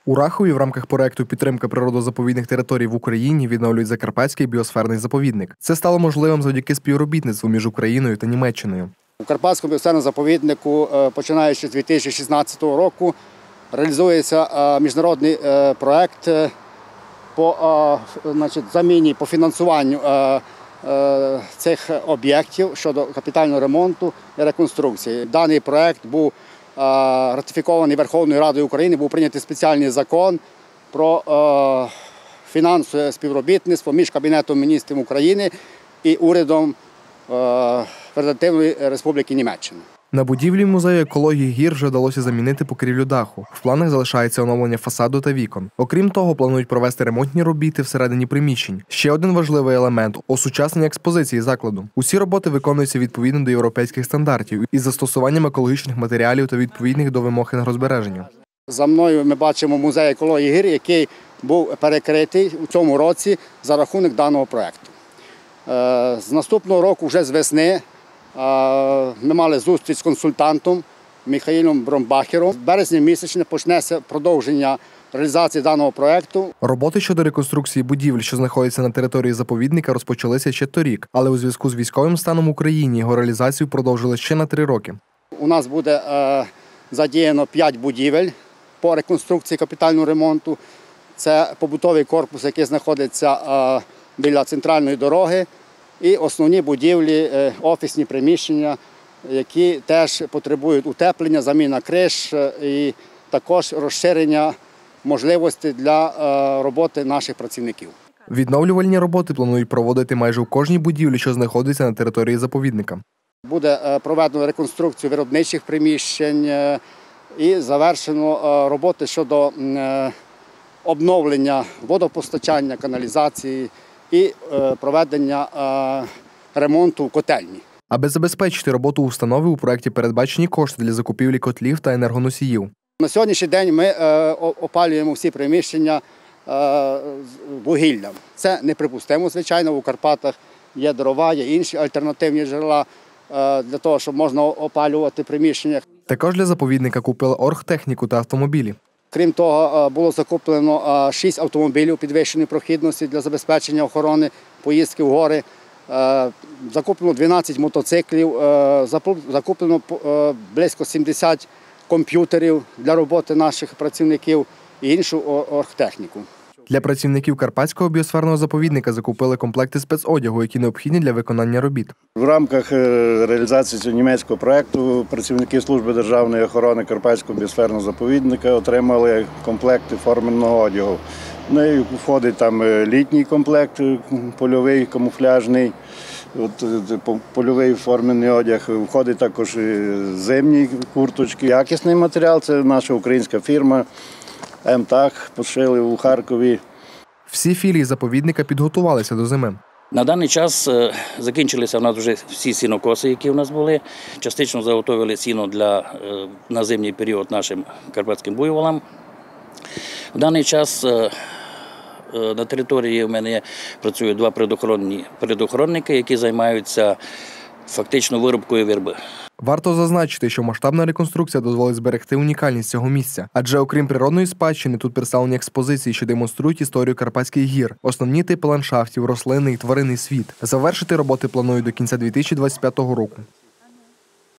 У Рахові в рамках проекту «Підтримка природозаповідних територій в Україні» відновлюють Закарпатський біосферний заповідник. Це стало можливим завдяки співробітництву між Україною та Німеччиною. У Карпатському біосферному заповіднику, починаючи з 2016 року, реалізується міжнародний проект по заміні, по фінансуванню цих об'єктів щодо капітального ремонту і реконструкції. Даний проект був ратифікований Верховною Радою України, був прийнятий спеціальний закон про фінансове співробітництво між Кабінетом міністрів України і урядом Федеративної Республіки Німеччина. На будівлі музею екології гір вже вдалося замінити покрівлю даху. В планах залишається оновлення фасаду та вікон. Окрім того, планують провести ремонтні роботи всередині приміщень. Ще один важливий елемент – осучаснення експозиції закладу. Усі роботи виконуються відповідно до європейських стандартів із застосуванням екологічних матеріалів та відповідних до вимог енергозбереження. За мною ми бачимо музей екології гір, який був перекритий у цьому році за рахунок даного проєкту. З наступного року, вже з весни, ми мали зустріч з консультантом Михайлом Бромбахером. В березні місяці почнеться продовження реалізації даного проєкту. Роботи щодо реконструкції будівель, що знаходяться на території заповідника, розпочалися ще торік, але у зв'язку з військовим станом в Україні його реалізацію продовжили ще на 3 роки. У нас буде задіяно 5 будівель по реконструкції капітального ремонту. Це побутовий корпус, який знаходиться біля центральної дороги, і основні будівлі, офісні приміщення, які теж потребують утеплення, заміна криш і також розширення можливостей для роботи наших працівників. Відновлювальні роботи планують проводити майже у кожній будівлі, що знаходиться на території заповідника. Буде проведено реконструкцію виробничих приміщень і завершено роботи щодо обновлення водопостачання, каналізації і проведення ремонту в котельні. Аби забезпечити роботу установи, у проєкті передбачені кошти для закупівлі котлів та енергоносіїв. На сьогоднішній день ми опалюємо всі приміщення вугіллям. Це неприпустимо, звичайно, у Карпатах є дрова, є інші альтернативні джерела для того, щоб можна опалювати приміщення. Також для заповідника купили оргтехніку та автомобілі. Крім того, було закуплено 6 автомобілів підвищеної прохідності для забезпечення охорони поїздки в гори. Закуплено 12 мотоциклів, закуплено близько 70 комп'ютерів для роботи наших працівників і іншу оргтехніку. Для працівників Карпатського біосферного заповідника закупили комплекти спецодягу, які необхідні для виконання робіт. В рамках реалізації цього німецького проєкту працівники служби державної охорони Карпатського біосферного заповідника отримали комплекти форменного одягу. В неї входить там літній комплект, польовий, камуфляжний, польовий формений одяг, входить також зимні курточки. Якісний матеріал – це наша українська фірма МТАХ, пошили у Харкові. Всі філії заповідника підготувалися до зими. На даний час закінчилися в нас вже всі сінокоси, які в нас були. Частично заготовили сіно на зимній період нашим карпатським буйволам. В даний час на території в мене працюють 2 предохоронники, які займаються фактично вирубкою верби. Варто зазначити, що масштабна реконструкція дозволить зберегти унікальність цього місця. Адже окрім природної спадщини, тут представлені експозиції, що демонструють історію Карпатських гір, основні типи ландшафтів, рослинний і тваринний світ. Завершити роботи планують до кінця 2025 року.